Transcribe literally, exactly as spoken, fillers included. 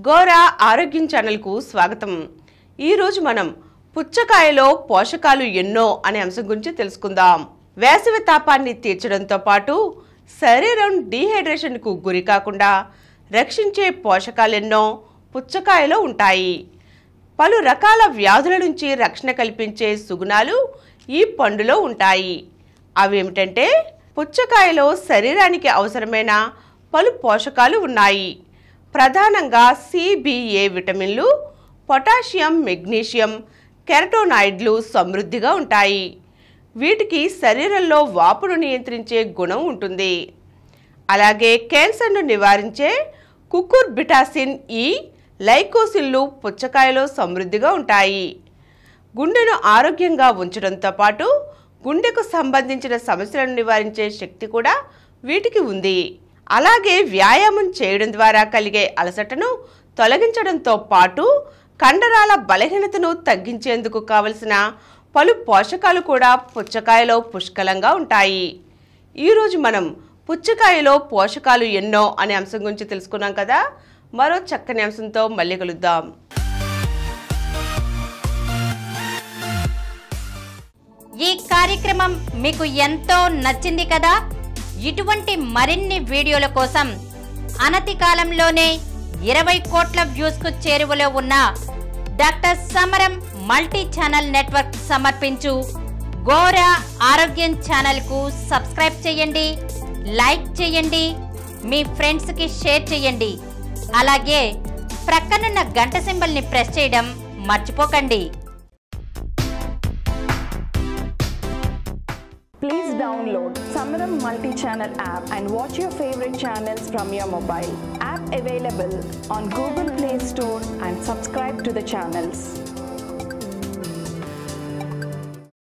గోరా ఆరోగ్యం ఛానల్కు స్వాగతం. ఈరోజు మనం పుచ్చకాయలో పోషకాలు ఎన్నో అనే అంశం గురించి తెలుసుకుందాం. వేసవి తాపాన్ని తీర్చడంతో పాటు శరీరం డీహైడ్రేషన్కు గురి కాకుండా రక్షించే పోషకాలు ఎన్నో పుచ్చకాయలో ఉంటాయి. పలు రకాల వ్యాధుల నుంచి రక్షణ కల్పించే సుగుణాలు ఈ పండులో ఉంటాయి. అవేమిటంటే పుచ్చకాయలో శరీరానికి అవసరమైన పలు పోషకాలు ఉన్నాయి. ప్రధానంగా సి, బి, ఏ విటమిన్లు, పొటాషియం, మెగ్నీషియం, కెరటోనాయిడ్లు సమృద్ధిగా ఉంటాయి. వీటికి శరీరంలో వాపును నియంత్రించే గుణం ఉంటుంది. అలాగే క్యాన్సర్ను నివారించే కుకుర్బిటాసిన్, ఈ లైకోసిన్లు పుచ్చకాయలో సమృద్ధిగా ఉంటాయి. గుండెను ఆరోగ్యంగా ఉంచడంతో పాటు గుండెకు సంబంధించిన సమస్యలను నివారించే శక్తి కూడా వీటికి ఉంది. అలాగే వ్యాయామం చేయడం ద్వారా కలిగే అలసటను తొలగించడంతో పాటు కండరాల బలహీనతను తగ్గించేందుకు కావలసిన పలు పోషకాలు కూడా పుచ్చకాయలో పుష్కలంగా ఉంటాయి. ఈరోజు మనం పుచ్చకాయలో పోషకాలు ఎన్నో అనే అంశం గురించి తెలుసుకున్నాం కదా. మరో చక్కని అంశంతో మళ్ళీ కలుద్దాం. ఈ కార్యక్రమం మీకు ఎంతో నచ్చింది కదా. ఇటువంటి మరిన్ని వీడియోల కోసం అనతి కాలంలోనే ఇరవై కోట్ల వ్యూస్ కు చేరువలో ఉన్న డాక్టర్ సమరం మల్టీ ఛానల్ నెట్వర్క్ సమర్పించు గోరా ఆరోగ్యం ఛానల్ కు సబ్స్క్రైబ్ చేయండి, లైక్ చేయండి, మీ ఫ్రెండ్స్ కి షేర్ చేయండి. అలాగే ప్రక్కనున్న గంట సింబల్ ని ప్రెస్ చేయడం మర్చిపోకండి. Please download Samaram multi-channel app and watch your favorite channels from your mobile. App available on Google Play Store and subscribe to the channels.